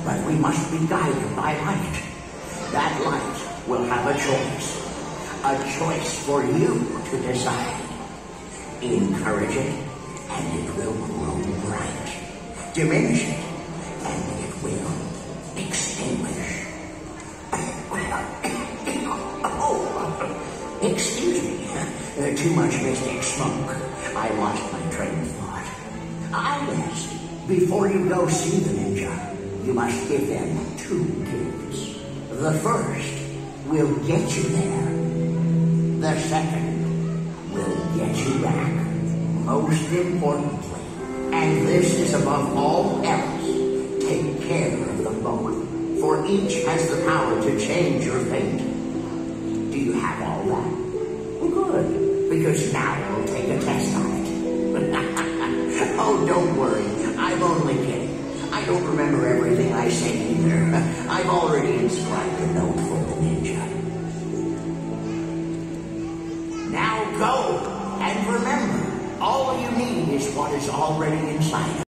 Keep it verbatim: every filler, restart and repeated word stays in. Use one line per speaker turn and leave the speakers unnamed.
but we must be guided by light. That light will have a choice. A choice for you to decide. Encourage it, and it will grow bright. Diminish it, and it will extinguish. Oh, excuse me. Uh, too much mystic smoke. I lost my train of thought. Ah, yes. Before you go see the ninja, you must give them two gifts. The first will get you there. The second will get you back. Most importantly, and this is above all else, take care of them both, for each has the power to change your fate. Do you have all that? Well, good, because now we'll take a test on it. Oh, don't worry, I'm only kidding. I don't remember everything I say either. I've already inscribed a note for the ninja. Now go, and remember, all you need is what is already inside.